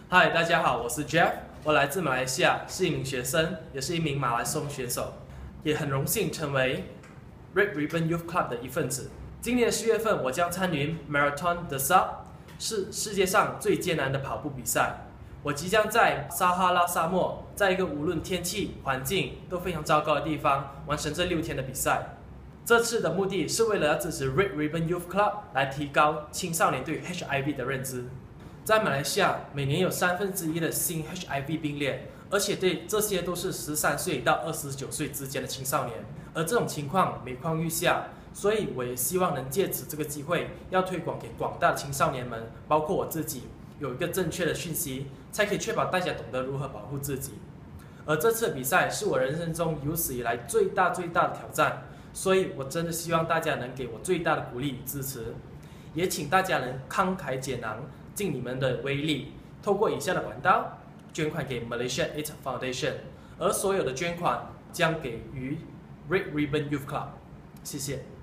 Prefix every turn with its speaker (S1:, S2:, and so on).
S1: 嗨，大家好，我是 Jeff， 我来自马来西亚，是一名学生，也是一名马拉松选手，也很荣幸成为 Red Ribbon Youth Club 的一份子。今年10月份，我将参与 Marathon 的 Sables， 是世界上最艰难的跑步比赛。我即将在撒哈拉沙漠，在一个无论天气环境都非常糟糕的地方，完成这6天的比赛。这次的目的是为了要支持 Red Ribbon Youth Club 来提高青少年对 HIV 的认知。在马来西亚，每年有1/3的新 HIV 病例，而且这些都是13岁到29岁之间的青少年。而这种情况每况愈下，所以我也希望能借此这个机会，要推广给广大的青少年们，包括我自己，有一个正确的讯息，才可以确保大家懂得如何保护自己。而这次的比赛是我人生中有史以来最大的挑战，所以我真的希望大家能给我最大的鼓励与支持，也请大家能慷慨解囊，尽你们的威力，透过以下的管道捐款给 Malaysian AIDS Foundation， 而所有的捐款将给予 Red Ribbon Youth Club。谢谢。